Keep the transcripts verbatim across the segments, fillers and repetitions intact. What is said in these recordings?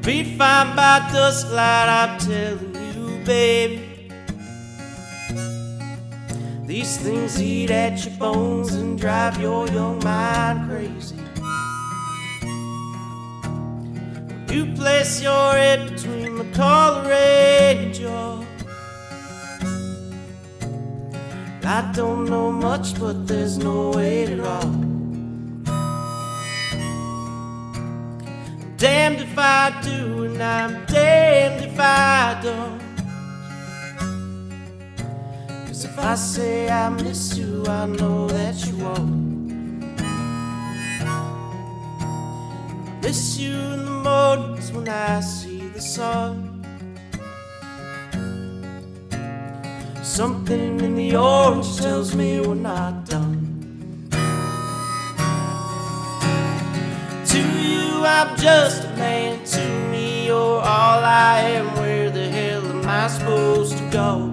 Be fine by dusk light, I'm telling you, baby. These things eat at your bones and drive your young mind crazy. You place your head between my collar and jaw. I don't know much, but there's no way at all. I'm damned if I do, and I'm damned if I don't. Cause if I say I miss you, I know that you won't. I miss you in the mornings when I see the sun. Something in the orange tells me we're not done. To you, I'm just a man. To me, you're all I am. Where the hell am I supposed to go?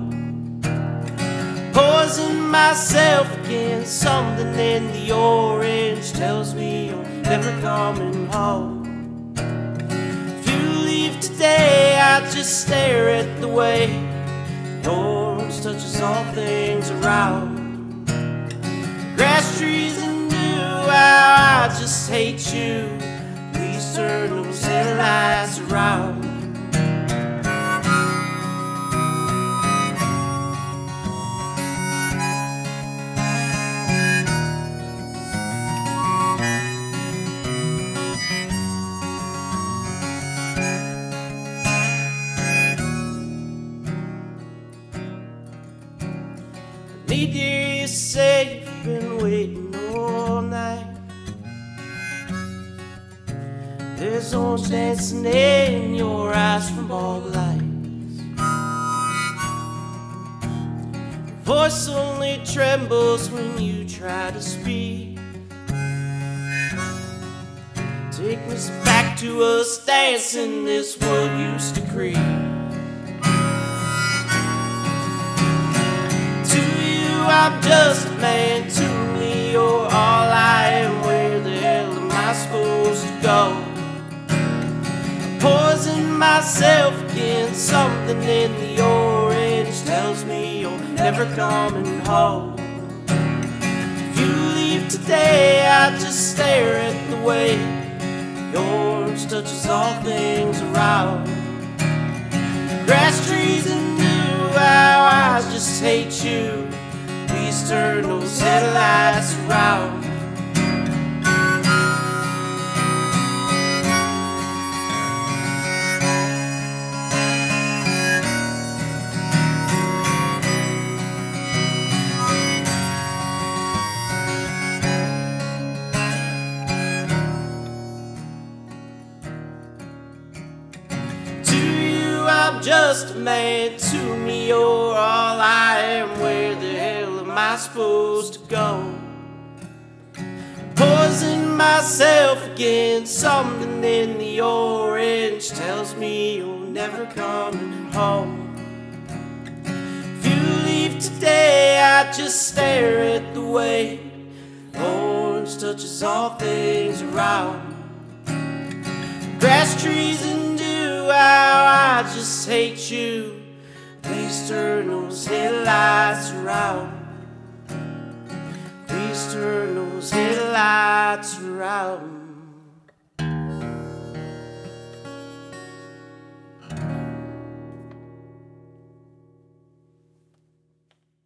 Poison myself again. Something in the orange tells me you're never coming home. If you leave today, I just stare at the way the orange touches all things around. Grass, trees, and you, how I just hate you. Please turn those headlights around. Need to hear you say you've been waiting all night. There's orange dancing in your eyes from all the lights. Your voice only trembles when you try to speak. Take me back to us dancing this world used to creep. I'm just a man. To me, you're all I am. Where the hell am I supposed to go? I poison myself again. Something in the orange tells me you're never coming home. If you leave today, I just stare at the way the orange touches all things around. Grass, trees, and you, how I just hate you. Please turn those headlights around. To you, I'm just a man. To me, you're all I am. Where the hell am I supposed to go? Poison myself again. Something in the orange tells me you're never coming home. If you leave today, I just stare at the way orange touches all things around. Grass, trees, and you, how I just hate you. Please turn those headlights around. Please turn those headlights around.